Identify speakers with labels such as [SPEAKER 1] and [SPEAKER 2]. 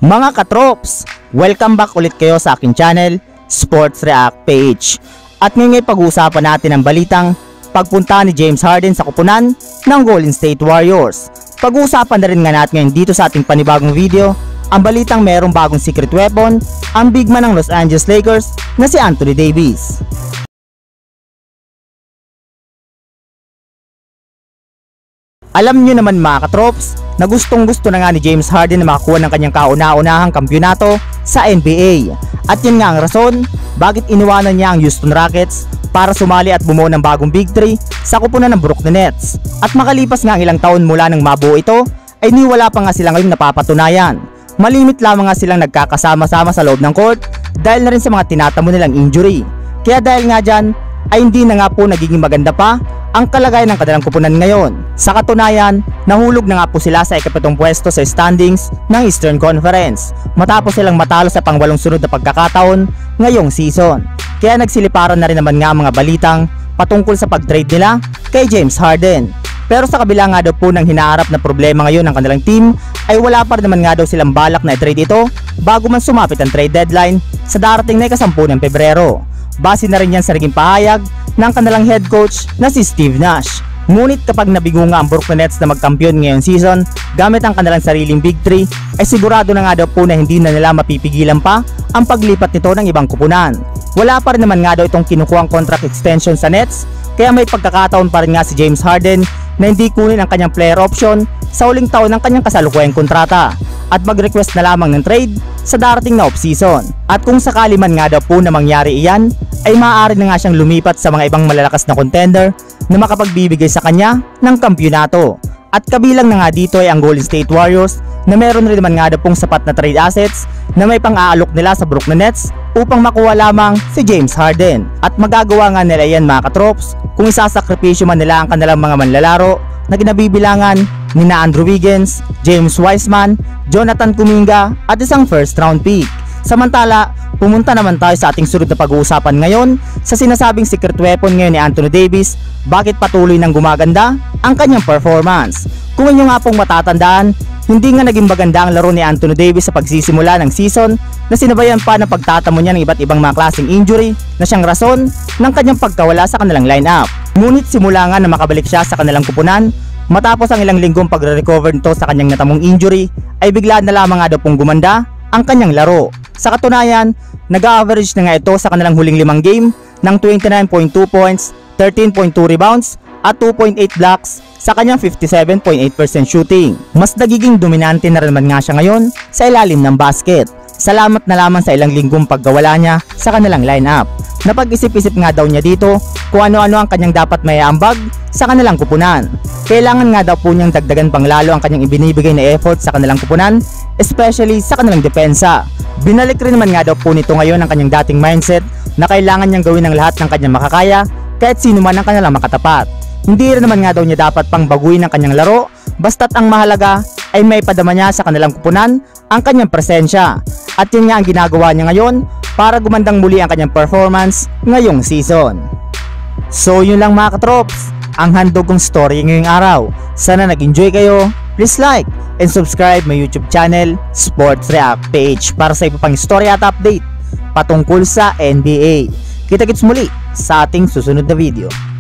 [SPEAKER 1] Mga katrops, welcome back ulit kayo sa aking channel, Sports React Page. At ngayon ay pag-uusapan natin ang balitang pagpunta ni James Harden sa kupunan ng Golden State Warriors. Pag-uusapan na rin nga natin ngayon dito sa ating panibagong video ang balitang merong bagong secret weapon ang big man ng Los Angeles Lakers na si Anthony Davis. Alam nyo naman mga katrops na gustong gusto na nga ni James Harden na makakuha ng kanyang kauna-unahang kampyonato sa NBA. At yun nga ang rason bakit iniwanan niya ang Houston Rockets para sumali at bumuo ng bagong Big 3 sa kupunan ng Brooklyn Nets. At makalipas nga ang ilang taon mula nang mabuo ito ay niwala pa nga sila ngayong napapatunayan. Malimit lamang nga silang nagkakasama-sama sa loob ng court dahil na rin sa mga tinatamo nilang injury. Kaya dahil nga dyan ay hindi na nga po nagiging maganda pa ang kalagayan ng kanilang kupunan ngayon. Sa katunayan, nahulog na nga po sila sa ikapitong pwesto sa standings ng Eastern Conference matapos silang matalo sa pangwalong sunod na pagkakataon ngayong season. Kaya nagsiliparan na rin naman nga mga balitang patungkol sa pag-trade nila kay James Harden. Pero sa kabila nga daw po ng hinaharap na problema ngayon ng kanilang team ay wala pa rin naman nga daw silang balak na i-trade ito bago man sumapit ang trade deadline sa darating na ika-10 ng Pebrero. Base na rin yan sa naging pahayag ng kanilang head coach na si Steve Nash. Ngunit kapag nabigo nga ang Brooklyn Nets na magkampiyon ngayong season gamit ang kanilang sariling Big 3 ay sigurado na nga daw po na hindi na nila mapipigilan pa ang paglipat nito ng ibang kupunan. Wala pa rin naman nga daw itong kinukuhang contract extension sa Nets kaya may pagkakataon pa rin nga si James Harden na hindi kunin ang kanyang player option sa huling taon ng kanyang kasalukuyang kontrata at mag-request na lamang ng trade sa darating na off-season. At kung sakali man nga daw po na mangyari iyan, ay maaari na nga siyang lumipat sa mga ibang malalakas na contender na makapagbibigay sa kanya ng kampyonato. At kabilang na nga dito ay ang Golden State Warriors na meron rin naman nga daw pong sapat na trade assets na may pang-aalok nila sa Brooklyn Nets upang makuha lamang si James Harden. At magagawa nga nila yan mga katrops kung isasakripisyo man nila ang kanilang mga manlalaro na ginabibilangan ni Andrew Wiggins, James Wiseman, Jonathan Kuminga at isang first round pick. Samantala, pumunta naman tayo sa ating sunod na pag-uusapan ngayon sa sinasabing secret weapon ngayon ni Anthony Davis, bakit patuloy nang gumaganda ang kanyang performance. Kung inyo nga pong matatandaan, hindi nga naging maganda ang laro ni Anthony Davis sa pagsisimula ng season na sinabayan pa ng pagtatamo niya ng iba't ibang mga klaseng injury na siyang rason ng kanyang pagkawala sa kanilang lineup. Ngunit simula nga na makabalik siya sa kanilang kupunan matapos ang ilang linggong pagre-recover nito sa kanyang natamong injury ay bigla na lamang nga daw pong gumanda ang kanyang laro. Sa katunayan, nag-average na nga ito sa kanilang huling 5 game ng 29.2 points, 13.2 rebounds at 2.8 blocks sa kanyang 57.8% shooting. Mas nagiging dominante na rin naman nga siya ngayon sa ilalim ng basket. Salamat na lamang sa ilang linggong pagkawala niya sa kanilang lineup. Napag-isip-isip nga daw niya dito kung ano-ano ang kanyang dapat maiambag sa kanilang kupunan. Kailangan nga daw po niyang dagdagan pang lalo ang kanyang ibinibigay na effort sa kanilang kupunan, especially sa kanilang depensa. Binalik rin naman nga daw po nito ngayon ang kanyang dating mindset na kailangan niyang gawin ang lahat ng kanyang makakaya kahit sino man ang kanilang makatapat. Hindi rin naman nga daw niya dapat pang baguhin ang kanyang laro basta't ang mahalaga ay may padama niya sa kanilang kupunan ang kanyang presensya. At yun nga ang ginagawa niya ngayon para gumandang muli ang kanyang performance ngayong season. So yun lang mga katrops, ang handog kong story ngayong araw. Sana nag-enjoy kayo. Please like and subscribe my YouTube channel, Sports React Page, para sa iba pang story at update patungkol sa NBA. Kita-kits muli sa ating susunod na video.